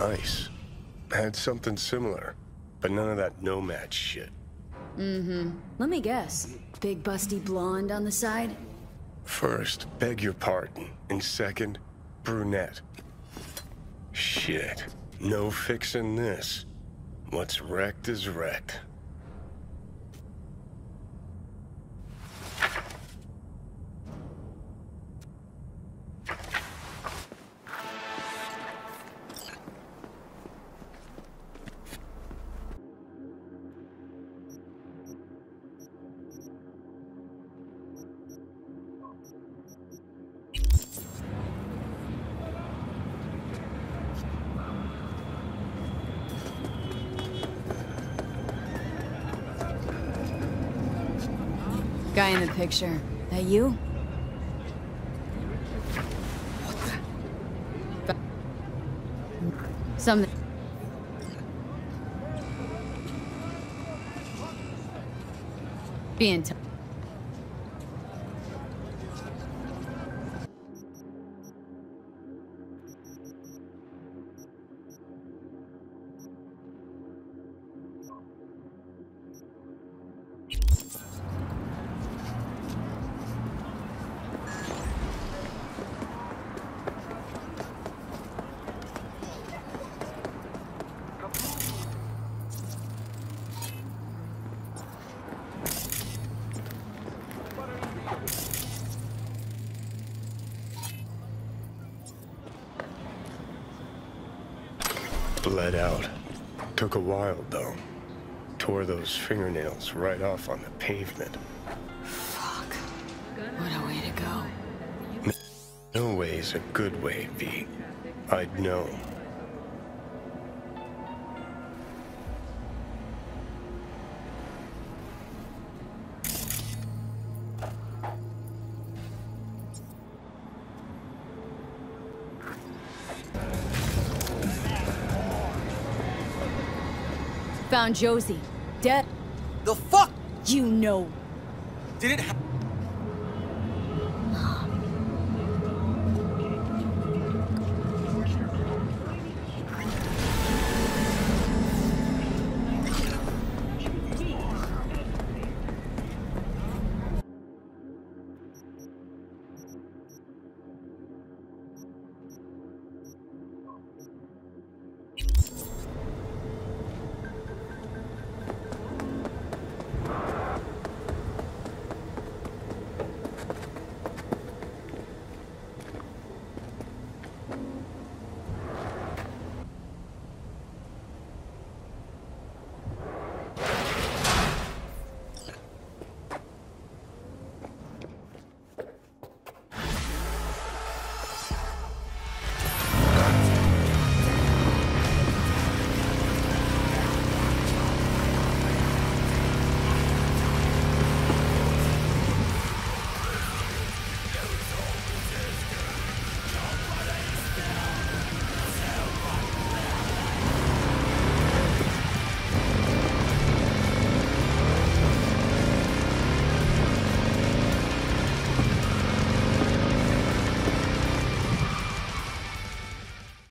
Nice. I had something similar, but none of that nomad shit. Let me guess. Big busty blonde on the side? First, beg your pardon. And second, brunette. Shit. No fixing this. What's wrecked is wrecked. Guy in the picture. That you? Something. Be in touch. Bled out. Took a while, though. Tore those fingernails right off on the pavement. Fuck. What a way to go. No way's a good way, V. I'd know. Found Josie. Dead. The fuck? You know. Did it happen?